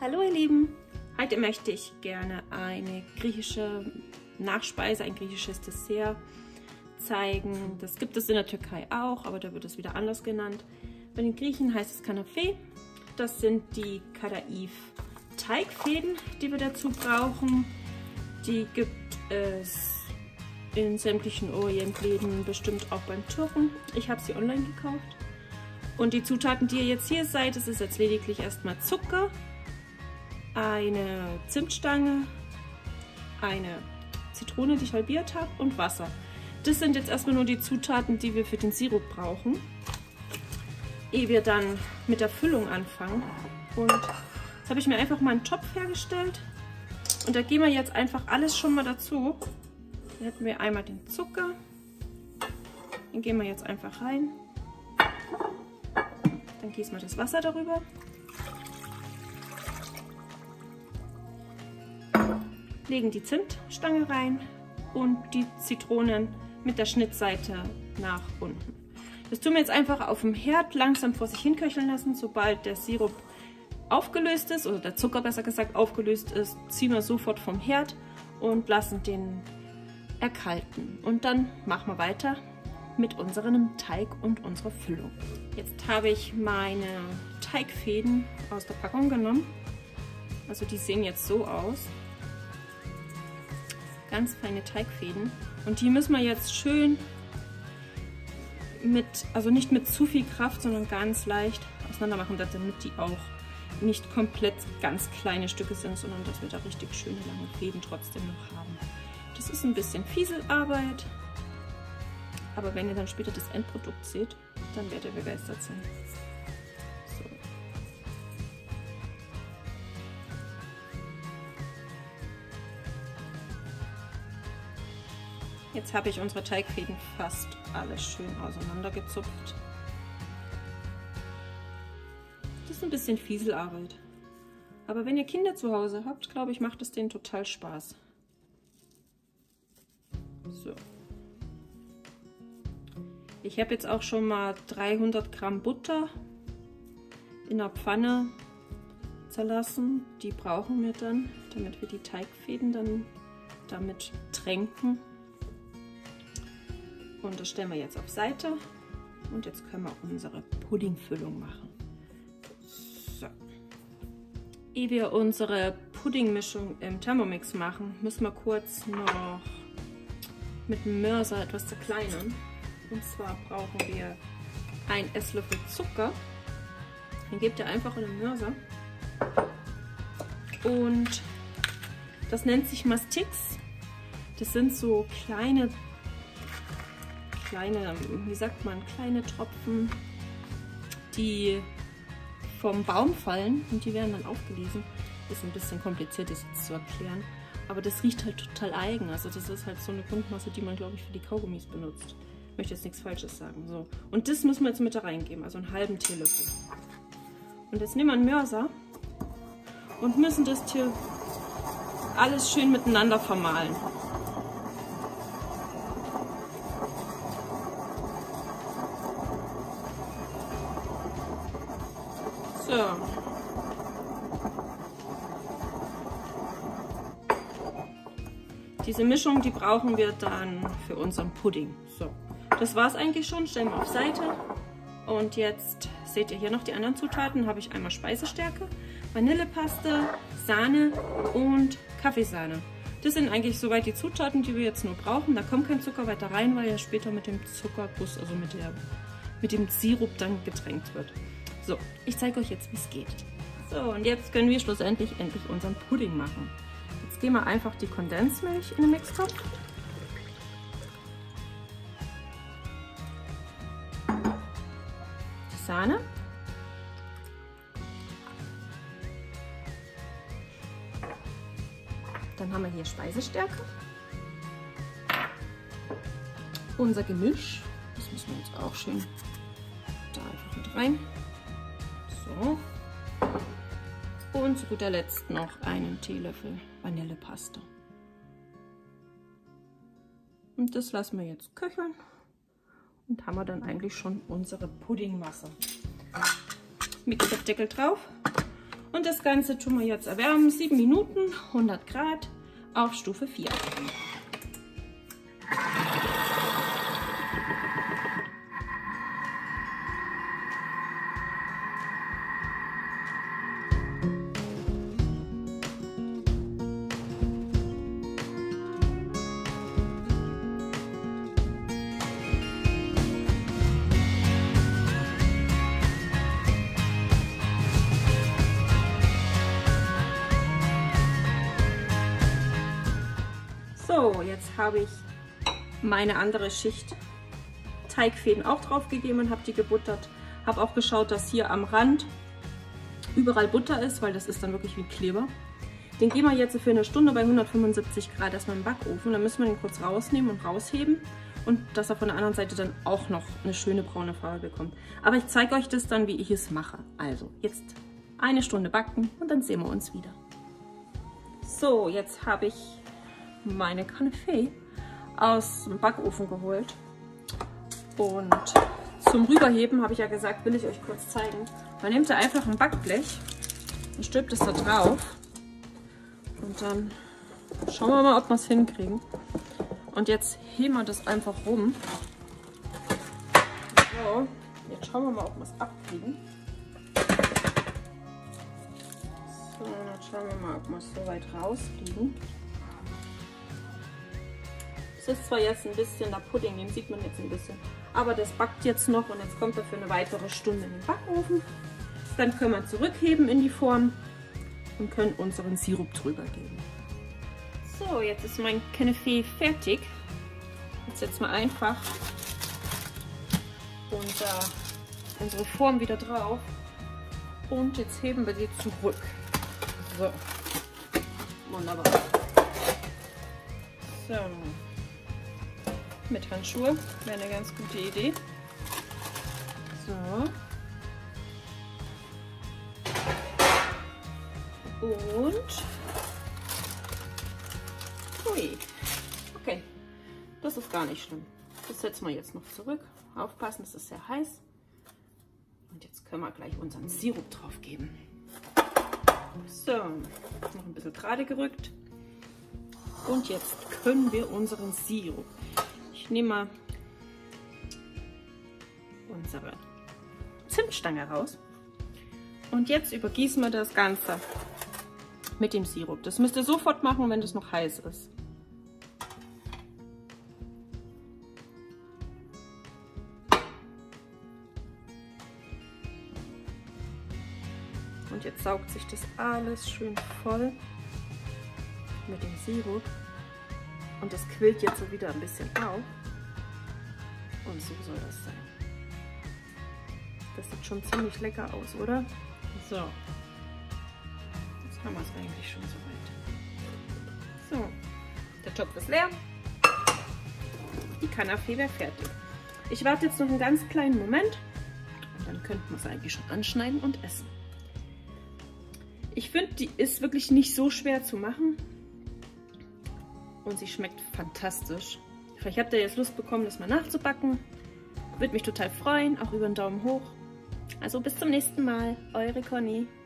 Hallo ihr Lieben, heute möchte ich gerne eine griechische Nachspeise, ein griechisches Dessert zeigen. Das gibt es in der Türkei auch, aber da wird es wieder anders genannt. Bei den Griechen heißt es Kanafe. Das sind die Kadaif-Teigfäden, die wir dazu brauchen. Die gibt es in sämtlichen Orientläden, bestimmt auch beim Türken. Ich habe sie online gekauft. Und die Zutaten, die ihr jetzt hier seht, das ist jetzt lediglich erstmal Zucker, eine Zimtstange, eine Zitrone, die ich halbiert habe, und Wasser. Das sind jetzt erstmal nur die Zutaten, die wir für den Sirup brauchen, ehe wir dann mit der Füllung anfangen. Und jetzt habe ich mir einfach mal einen Topf hergestellt und da geben wir jetzt einfach alles schon mal dazu. Hier hätten wir einmal den Zucker, den geben wir jetzt einfach rein. Dann gießen wir das Wasser darüber. Legen die Zimtstange rein und die Zitronen mit der Schnittseite nach unten. Das tun wir jetzt einfach auf dem Herd langsam vor sich hin köcheln lassen. Sobald der Sirup aufgelöst ist, oder der Zucker besser gesagt aufgelöst ist, ziehen wir sofort vom Herd und lassen den erkalten. Und dann machen wir weiter mit unserem Teig und unserer Füllung. Jetzt habe ich meine Teigfäden aus der Packung genommen. Also die sehen jetzt so aus. Ganz feine Teigfäden. Und die müssen wir jetzt schön also nicht mit zu viel Kraft, sondern ganz leicht auseinander machen, damit die auch nicht komplett ganz kleine Stücke sind, sondern dass wir da richtig schöne lange Fäden trotzdem noch haben. Das ist ein bisschen Fieselarbeit, aber wenn ihr dann später das Endprodukt seht, dann werdet ihr begeistert sein. So. Jetzt habe ich unsere Teigfäden fast alle schön auseinandergezupft. Das ist ein bisschen Fieselarbeit. Aber wenn ihr Kinder zu Hause habt, glaube ich, macht es denen total Spaß. So. Ich habe jetzt auch schon mal 300 Gramm Butter in der Pfanne zerlassen. Die brauchen wir dann, damit wir die Teigfäden dann damit tränken. Und das stellen wir jetzt auf Seite. Und jetzt können wir unsere Puddingfüllung machen. So. Ehe wir unsere Puddingmischung im Thermomix machen, müssen wir kurz noch mit dem Mörser etwas zerkleinern. Und zwar brauchen wir einen Esslöffel Zucker. Den gebt ihr einfach in den Mörser. Und das nennt sich Mastix. Das sind so kleine, wie sagt man, kleine Tropfen, die vom Baum fallen und die werden dann aufgelesen. Ist ein bisschen kompliziert, das jetzt zu erklären, aber das riecht halt total eigen. Also das ist halt so eine Grundmasse, die man, glaube ich, für die Kaugummis benutzt. Ich möchte jetzt nichts Falsches sagen. So. Und das müssen wir jetzt mit da reingeben, also einen halben Teelöffel. Und jetzt nehmen wir einen Mörser und müssen das hier alles schön miteinander vermahlen. So. Diese Mischung, die brauchen wir dann für unseren Pudding. So, das war es eigentlich schon. Stellen wir auf Seite. Und jetzt seht ihr hier noch die anderen Zutaten. Habe ich einmal Speisestärke, Vanillepaste, Sahne und Kaffeesahne. Das sind eigentlich soweit die Zutaten, die wir jetzt nur brauchen. Da kommt kein Zucker weiter rein, weil ja später mit dem Zuckerguss, also mit dem Sirup dann getränkt wird. So, ich zeige euch jetzt, wie es geht. So, und jetzt können wir schlussendlich unseren Pudding machen. Jetzt geben wir einfach die Kondensmilch in den Mixtopf. Die Sahne. Dann haben wir hier Speisestärke. Unser Gemisch. Das müssen wir jetzt auch schön da einfach mit rein. So. Und zu guter Letzt noch einen Teelöffel Vanillepaste. Und das lassen wir jetzt köcheln und haben wir dann eigentlich schon unsere Puddingmasse. Mixerdeckel drauf Und das Ganze tun wir jetzt erwärmen. 7 Minuten, 100 Grad auf Stufe 4. So, jetzt habe ich meine andere Schicht Teigfäden auch drauf gegeben und habe die gebuttert. Habe auch geschaut, dass hier am Rand überall Butter ist, weil das ist dann wirklich wie Kleber. Den geben wir jetzt für eine Stunde bei 175 Grad erstmal im Backofen. Dann müssen wir den kurz rausnehmen und rausheben und dass er von der anderen Seite dann auch noch eine schöne braune Farbe bekommt. Aber ich zeige euch das dann, wie ich es mache. Also jetzt eine Stunde backen und dann sehen wir uns wieder. So, jetzt habe ich meine Kanapé aus dem Backofen geholt und zum Rüberheben habe ich ja gesagt, will ich euch kurz zeigen. Man nimmt da einfach ein Backblech und stülpt es da drauf und dann schauen wir mal, ob wir es hinkriegen. Und jetzt heben wir das einfach rum. So, jetzt schauen wir mal, ob wir es abkriegen. So, jetzt schauen wir mal, ob wir es so weit rauskriegen. Das ist zwar jetzt ein bisschen der Pudding, den sieht man jetzt ein bisschen, aber das backt jetzt noch und jetzt kommt er für eine weitere Stunde in den Backofen. Dann können wir zurückheben in die Form und können unseren Sirup drüber geben. So, jetzt ist mein Kanapé fertig. Jetzt setzen wir einfach unsere Form wieder drauf und jetzt heben wir sie zurück. So, wunderbar. So. Mit Handschuhe wäre eine ganz gute Idee. So. Und. Ui. Okay. Das ist gar nicht schlimm. Das setzen wir jetzt noch zurück. Aufpassen, es ist sehr heiß. Und jetzt können wir gleich unseren Sirup drauf geben. So. Noch ein bisschen gerade gerückt. Und jetzt können wir unseren Sirup. Ich nehme mal unsere Zimtstange raus und jetzt übergießen wir das Ganze mit dem Sirup. Das müsst ihr sofort machen, wenn das noch heiß ist. Und jetzt saugt sich das alles schön voll mit dem Sirup. Und das quillt jetzt so wieder ein bisschen auf. Und so soll das sein. Das sieht schon ziemlich lecker aus, oder? So. Jetzt haben wir es eigentlich schon so weit. So. Der Topf ist leer. Die Kanapé wäre fertig. Ich warte jetzt noch einen ganz kleinen Moment. Und dann könnten wir es eigentlich schon anschneiden und essen. Ich finde, die ist wirklich nicht so schwer zu machen. Und sie schmeckt fantastisch. Vielleicht habt ihr jetzt Lust bekommen, das mal nachzubacken. Würde mich total freuen, auch über einen Daumen hoch. Also bis zum nächsten Mal, eure Conny.